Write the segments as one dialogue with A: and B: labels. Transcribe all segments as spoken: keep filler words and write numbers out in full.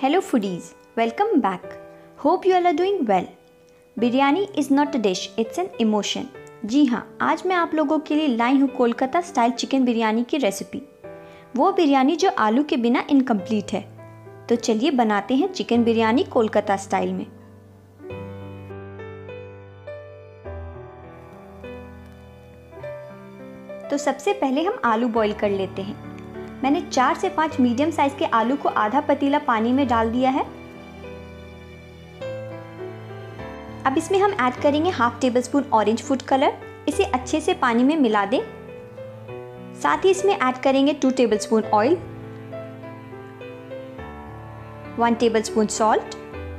A: Hello foodies, welcome back. Hope you all are doing well. Biryani is not a dish, it's an emotion. जी हाँ, आज मैं आप लोगों के लिए लाई हूँ कोलकाता स्टाइल चिकन बिरयानी की रेसिपी. वो बिरयानी जो आलू के बिना इनकम्प्लीट है. तो चलिए बनाते हैं चिकन बिरयानी कोलकाता स्टाइल में. तो सबसे पहले हम आलू बॉईल कर लेते हैं. मैंने चार से पाँच मीडियम साइज के आलू को आधा पतीला पानी में डाल दिया है. अब इसमें हम ऐड करेंगे half tablespoon orange food colour. इसे अच्छे से पानी में मिला दें. साथ ही इसमें ऐड करेंगे two tablespoon oil, one tablespoon salt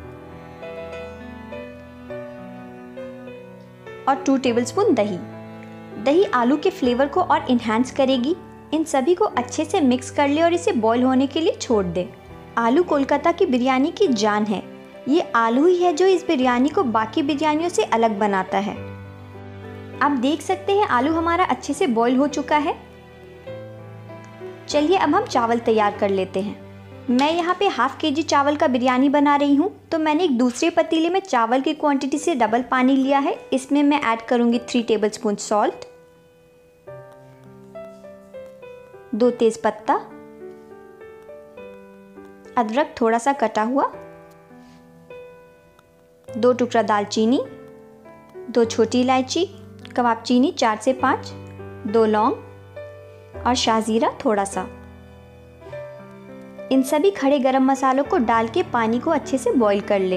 A: और टू टेबल स्पून दही. दही आलू के फ्लेवर को और इन्हांस करेगी. इन सभी को अच्छे से मिक्स कर ले और इसे बॉईल होने के लिए छोड़ दे. आलू कोलकाता की बिरयानी की जान है. ये आलू ही है जो इस बिरयानी को बाकी बिरयानियों से अलग बनाता है. आप देख सकते हैं आलू हमारा अच्छे से बॉईल हो चुका है. चलिए अब हम चावल तैयार कर लेते हैं. मैं यहाँ पे हाफ के जी चावल का बिरयानी बना रही हूँ, तो मैंने एक दूसरे पतीले में चावल की क्वांटिटी से डबल पानी लिया है. इसमें मैं ऐड करूँगी थ्री टेबल स्पून सॉल्ट, दो तेज पत्ता, अदरक थोड़ा सा कटा हुआ, दो टुकड़ा दालचीनी, दो छोटी इलायची, कबाब चीनी चार से पाँच, दो लौंग और शाहजीरा थोड़ा सा. इन सभी खड़े गरम मसालों को डाल के पानी को अच्छे से बॉईल कर ले.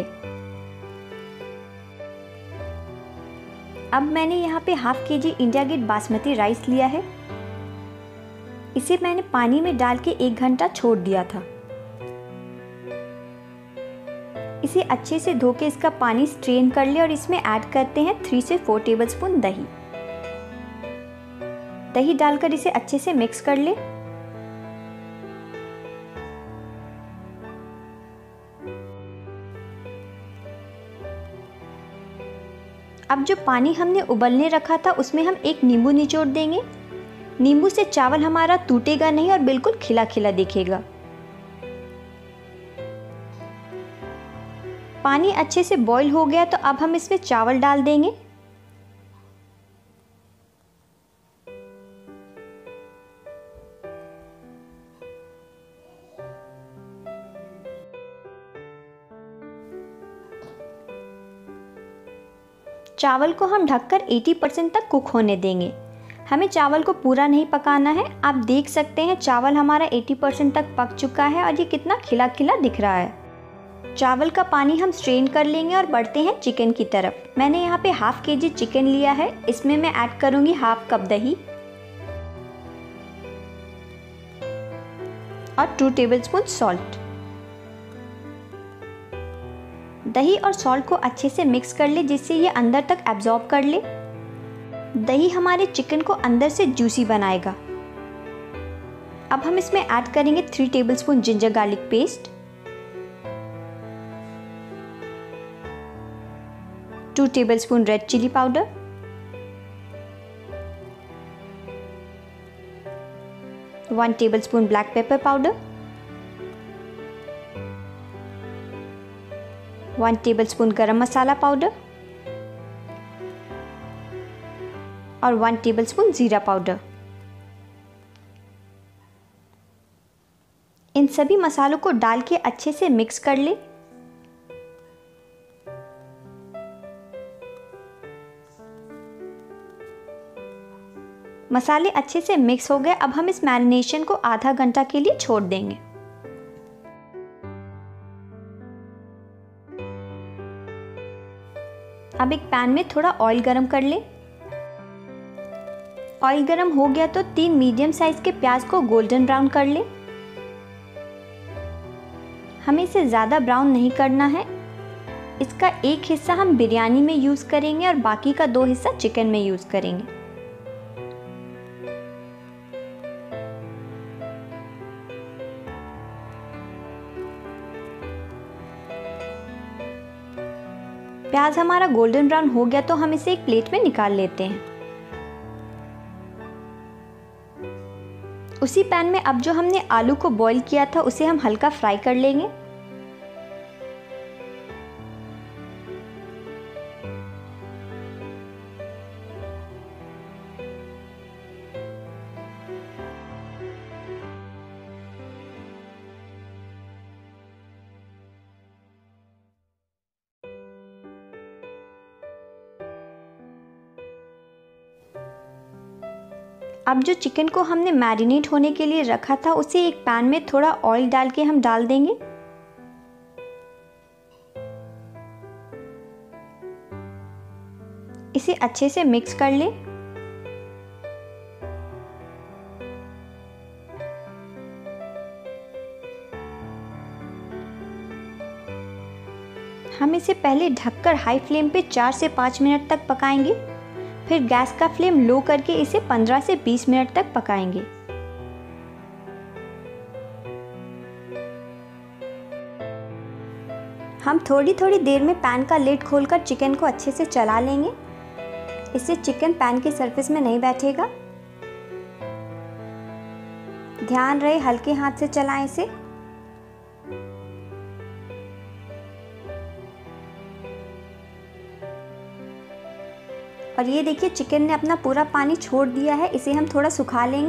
A: अब मैंने यहाँ पे half K G India Gate basmati rice लिया है. इसे मैंने पानी में डाल के एक घंटा छोड़ दिया था. इसे अच्छे से धो के इसका पानी स्ट्रेन कर ले और इसमें ऐड करते हैं थ्री से फोर टेबल स्पून दही. दही डालकर इसे अच्छे से मिक्स कर ले. अब जो पानी हमने उबलने रखा था उसमें हम एक नींबू निचोड़ देंगे. नींबू से चावल हमारा टूटेगा नहीं और बिल्कुल खिला खिला दिखेगा. पानी अच्छे से बॉईल हो गया तो अब हम इसमें चावल डाल देंगे. चावल को हम ढककर अस्सी परसेंट तक कुक होने देंगे. हमें चावल को पूरा नहीं पकाना है. आप देख सकते हैं चावल हमारा अस्सी परसेंट तक पक चुका है और ये कितना खिला खिला दिख रहा है. चावल का पानी हम स्ट्रेन कर लेंगे और बढ़ते हैं चिकन की तरफ. मैंने यहाँ पे हाफ के जी चिकन लिया है. इसमें मैं ऐड करूँगी हाफ कप दही और टू टेबल स्पून सॉल्ट. दही और सॉल्ट को अच्छे से मिक्स कर ले जिससे ये अंदर तक एब्जॉर्ब कर ले. दही हमारे चिकन को अंदर से जूसी बनाएगा. अब हम इसमें ऐड करेंगे three tablespoon ginger garlic paste, two tablespoon red chilli powder, one tablespoon black pepper powder, one tablespoon garam masala powder और वन टेबल स्पून जीरा पाउडर. इन सभी मसालों को डाल के अच्छे से मिक्स कर ले. मसाले अच्छे से मिक्स हो गए. अब हम इस मैरिनेशन को आधा घंटा के लिए छोड़ देंगे. अब एक पैन में थोड़ा ऑयल गरम कर ले. ऑयल गरम हो गया तो तीन मीडियम साइज के प्याज को गोल्डन ब्राउन कर ले. हमें इसे ज़्यादा ब्राउन नहीं करना है. इसका एक हिस्सा हम बिरयानी में यूज़ करेंगे और बाकी का दो हिस्सा चिकन में यूज़ करेंगे. प्याज हमारा गोल्डन ब्राउन हो गया तो हम इसे एक प्लेट में निकाल लेते हैं. उसी पैन में अब जो हमने आलू को बॉईल किया था उसे हम हल्का फ्राई कर लेंगे. अब जो चिकन को हमने मैरिनेट होने के लिए रखा था उसे एक पैन में थोड़ा ऑयल डाल के हम डाल देंगे। इसे अच्छे से मिक्स कर लें। हम इसे पहले ढककर हाई फ्लेम पे चार से पाँच मिनट तक पकाएंगे, फिर गैस का फ्लेम लो करके इसे पंद्रह से बीस मिनट तक पकाएंगे। हम थोड़ी थोड़ी देर में पैन का लिड खोलकर चिकन को अच्छे से चला लेंगे। इससे चिकन पैन की सरफेस में नहीं बैठेगा। ध्यान रहे हल्के हाथ से चलाएं इसे। और ये देखिए चिकन ने अपना पूरा पानी छोड़ दिया है, इसे हम थोड़ा सुखा लेंगे।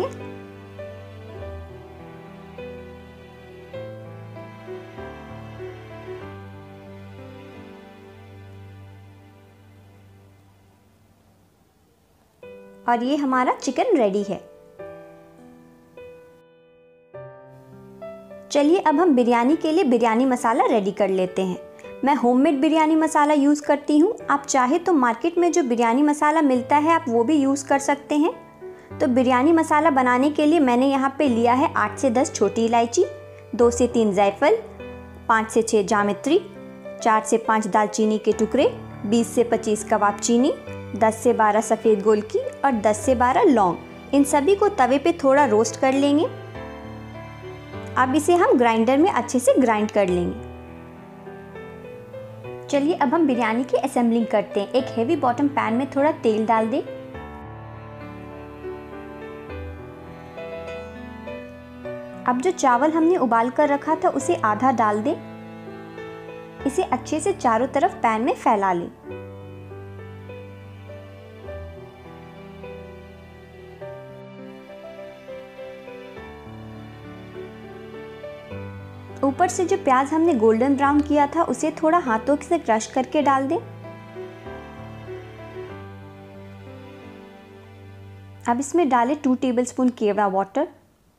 A: और ये हमारा चिकन रेडी है। चलिए अब हम बिरयानी के लिए बिरयानी मसाला रेडी कर लेते हैं। मैं होममेड बिरयानी मसाला यूज़ करती हूँ। आप चाहे तो मार्केट में जो बिरयानी मसाला मिलता है आप वो भी यूज़ कर सकते हैं। तो बिरयानी मसाला बनाने के लिए मैंने यहाँ पे लिया है आठ से दस छोटी इलायची, दो से तीन जायफल, पाँच से छः जावित्री, चार से पाँच दालचीनी के टुकड़े, बीस से पच्चीस कबाब चीनी, दस से बारह सफ़ेद गोल की और दस से बारह लौंग। इन सभी को तवे पे थोड़ा रोस्ट कर लेंगे। अब इसे हम ग्राइंडर में अच्छे से ग्राइंड कर लेंगे। चलिए अब हम बिरयानी की असेंबलिंग करते हैं। एक हेवी बॉटम पैन में थोड़ा तेल डाल दें। अब जो चावल हमने उबाल कर रखा था उसे आधा डाल दें। इसे अच्छे से चारों तरफ पैन में फैला लें। ऊपर से जो प्याज हमने गोल्डन ब्राउन किया था उसे थोड़ा हाथों से क्रश करके डाल दें। अब इसमें डालें टू टेबलस्पून केवड़ा वाटर,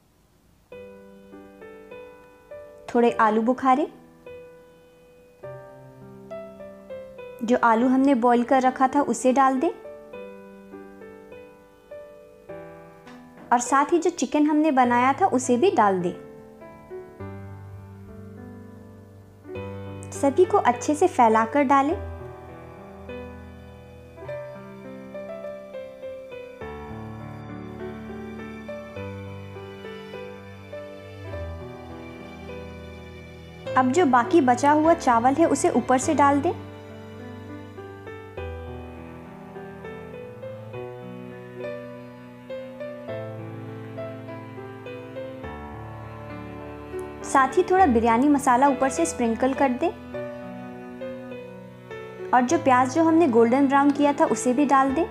A: थोड़े आलू बुखारे। जो आलू हमने बॉईल कर रखा था उसे डाल दें और साथ ही जो चिकन हमने बनाया था उसे भी डाल दें। सभी को अच्छे से फैलाकर डालें। अब जो बाकी बचा हुआ चावल है उसे ऊपर से डाल दें। साथ ही थोड़ा बिरयानी मसाला ऊपर से स्प्रिंकल कर दें और जो प्याज जो हमने गोल्डन ब्राउन किया था उसे भी डाल दें।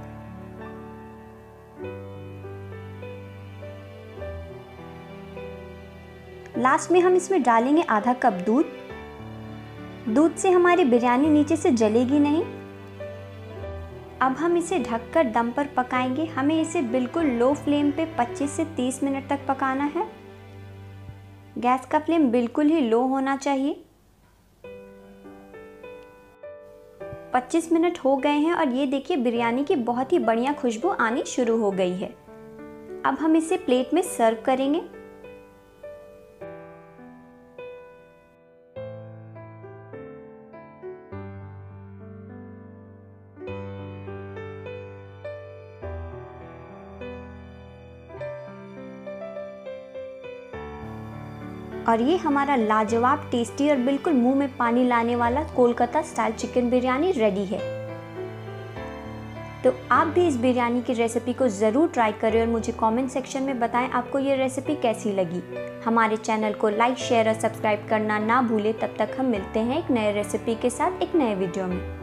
A: लास्ट में हम इसमें डालेंगे आधा कप दूध। दूध से हमारी बिरयानी नीचे से जलेगी नहीं। अब हम इसे ढककर दम पर पकाएंगे। हमें इसे बिल्कुल लो फ्लेम पे पच्चीस से तीस मिनट तक पकाना है। गैस का फ्लेम बिल्कुल ही लो होना चाहिए। पच्चीस मिनट हो गए हैं और ये देखिए बिरयानी की बहुत ही बढ़िया खुशबू आनी शुरू हो गई है। अब हम इसे प्लेट में सर्व करेंगे। और ये हमारा लाजवाब, टेस्टी और बिल्कुल मुंह में पानी लाने वाला Kolkata style chicken biryani ready है। तो आप भी इस बिरयानी की रेसिपी को ज़रूर ट्राई करें और मुझे कमेंट सेक्शन में बताएं आपको ये रेसिपी कैसी लगी। हमारे चैनल को लाइक, शेयर और सब्सक्राइब करना ना भूलें। तब तक हम मिलते हैं एक नए रेसिपी के साथ एक नए वीडियो में।